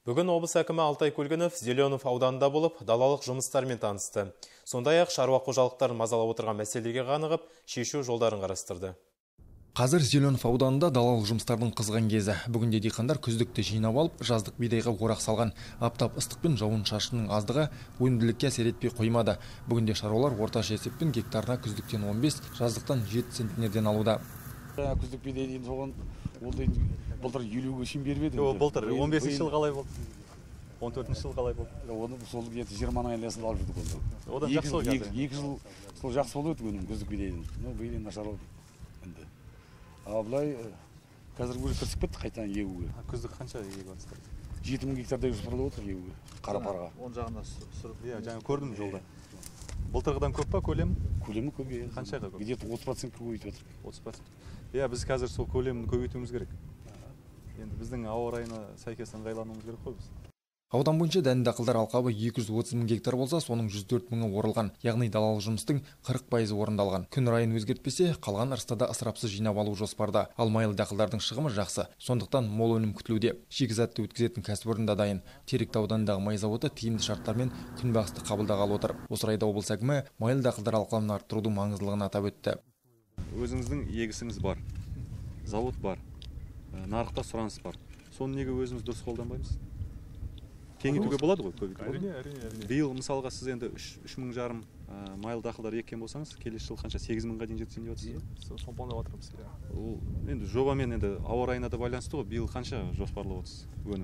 Бүгін облыс әкімі Алтай Көлгінов Зеленов ауданында болып, далалық жұмыстармен танысты. Сондай-ақ шаруа қожалықтарын мазалап отырған мәселеге қанығып, шешу жолдарын қарастырды. Қазір Зеленов ауданында далалық жұмыстардың қызған кезі. Бүгінде диқандар күздікті жинап алып, жаздық бидайға орақ салған. Аптап ыстық пен жауын шашынның аздығы өнімділікке әсер етпей қоймады. Бүгінде шаруалар орташа есеппен гектарына күздіктен 15, жаздықтан 7 центнерден алуда. Күздік бидай дейін соған былтыр 50-ге шейін беріп еді. Былтыр 15 жыл қалай болды? 14 жыл қалай болды? Оны сол 20-ның айласын алып жүрдік оны. Одан жақсы болды. 2 жыл сол жақсы болып өтті өнім күздік бидайдың. Бидай нашар болды енді. А былай қазір уже кірісіп кетті қайтадан егуге. Күздік қанша егіп жатсыздар? 7000 гектардай жоспарлап отыр егуге. Қара-парға. Оң жағына сұрып, жаңа көрдім жолда. Былтырғыдан көп па көлем? Көлемі көп. Қаншаға көп? Где-то 30% көбейтіп отыр. 30%. Біз қазір сол көлемін көбейтуіміз керек. Енді біздің ауа райына сәйкес ыңғайлануымыз керек қой біз. Аудан бойынша дәнді дақылдар алқабы 230 мың гектар болса, соның 104 мыңы орылған, яғни далалық жұмыстың 40% орындалған. Күн райын өзгертпесе, қалған ырыстада ысырапсыз жинап алу жоспарда. Ал майлы дақылдардың шығымы жақсы, сондықтан мол өнім күтілуде. Шикізатты өткізетін кәсіпорын да дайын. Теректі ауданындағы май зауыты тиімді шарттармен күнбағысты қабылдағалы отыр. Осы орайда облыс әкімі майлы дақылдар алқабын арттырудың маңыздылығын атап өтті. Өзіңіздің егісіңіз бар, зауыт бар, нарықта сұраныс бар. Соны неге өзіміз дұрыс қолданбаймыз? Кеңейтуге болады ғой, көбейтуге. Әрине. Биыл мысалға сіз енді 3,5 мың майлы дақылдар еккен болсаңыз, келесі жыл қанша 8 мыңға дейін жетсін деп отырсыз? Соны отырмыз. Ол енді жобамен енді ауа райына да байланысты ғой. Биыл қанша жоспарлап отырсыз өнім?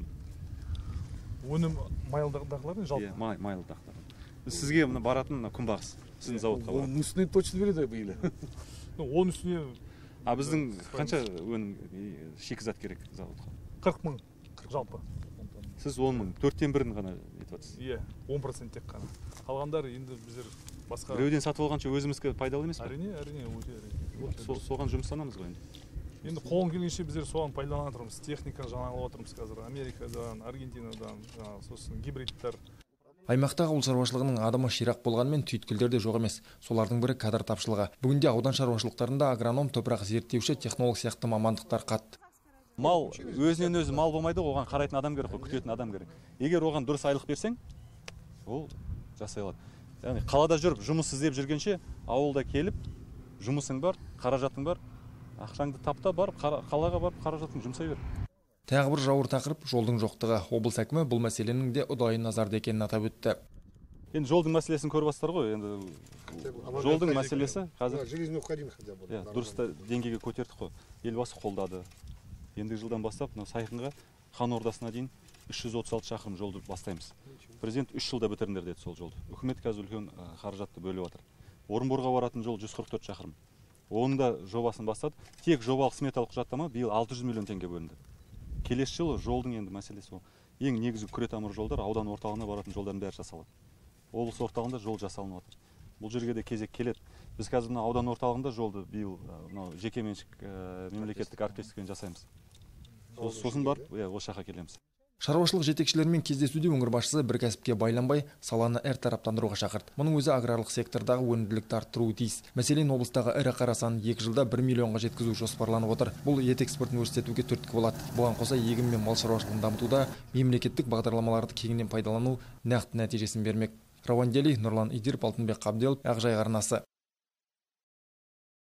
Өнім майлы дақылдардың жалпы? Майлы дақылдар. Сізге баратын күнбағыс, сіздің зауытқа барады. Оның үстіне точно береді биыл. Оның үстіне Біздің қанша өнім шикізат керек зауытқа? 40 мың жалпы. Сіз 10 мың, 4/1 ғана етіп жатсыз. 10% тек қана. Қалғандар енді біздер басқа... Біреуден сатып алғанша өзімізге пайдалы емес пе? Әрине, Соған жұмыстанамыз ғой енді. Енді қолын келгенше біздер соған пайдаланып отырмыз. Техниканы жаңалап отырмыз қазір. Америкадан, Аргентинадан, сосын гибридтер. Аймақтағы ауыл шаруашылығының адамы ширақ болғанмен түйткілдер де жоқ емес. Солардың бірі кадр тапшылығы. Бүгінде аудан шаруашылықтарында агроном, топырақ зерттеуші, технолог сияқты мамандықтар қатты. Мал өзінен өзі мал болмайды, оған қарайтын адам керек, күтетін адам керек. Егер оған дұрыс айлық берсең, ол жасай алады. Яғни қалада жүріп, жұмыс іздеп жүргенше, ауылда келіп, жұмысың бар, қаражатың бар, ақшаңды тапта барып, қалаға барып, қаражатың жұмсай бер. Тағы бір жауыр тақырып жолдың жоқтығы. Облыс әкімі бұл мәселенің де ұдайы назарда екенін атап өтті. Енді жолдың мәселесін көріп жатсыздар ғой, енді жолдың мәселесі қазір дұрыс деңгейге көтердік қой. Елбасы қолдады. Ендігі жылдан бастап Сайқынға хан ордасына дейін 336 шақырым жолды бастаймыз. Президент 3 жылда бітіріңдер деді сол жолды. Үкімет қазір үлкен қаражатты бөліп жатыр. Орынборға баратын жол 144 шақырым. Оның да жобасын бастады. Тек жобалық сметалық құжаттама биыл 600 миллион теңге бөлінді. Келесі жылы жолдың енді мәселесі ол. Ең негізгі күре тамыр жолдар аудан орталығына баратын жолдардың бәрі жасалады. Облыс орталығында жол жасалынып жатыр. Бұл жерге де кезек келеді. Біз қазір аудан орталығында жолды биыл жекеменшік мемлекеттік әріптестікпен жасаймыз. Сосын барып, осы жаққа келеміз. Шаруашылық жетекшілерімен кездесуде өңір басшысы бір кәсіпке байланбай, саланы әртараптандыруға шақырды. Мұның өзі аграрлық сектордағы өнімділікті арттыруы тиіс. Мәселен, облыстағы ірі қара санын 2 жылда 1 миллионға жеткізу жоспарланып отыр. Бұл ет экспортын өрістетуге түрткі болады. Бұған қоса егін мен мал шаруашылығын дамытуда мемлекеттік бағдарламаларды кеңінен пайдалану нақты нәтижесін бермек. Рауандели, Нұрлан Идир, Алтынбек Қабделов, Ақжайық арнасы.